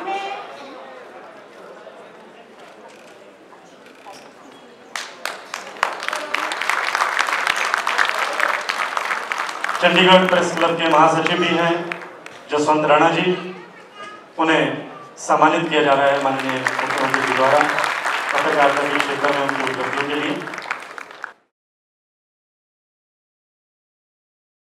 Chandigarh press club के महासचिव भी हैं जसवंत राणा जी, उन्हें सम्मानित किया जा रहा है माननीय मुख्यमंत्री जी द्वारा पत्रकारिता के क्षेत्र में उनकी उपलब्धियों के लिए।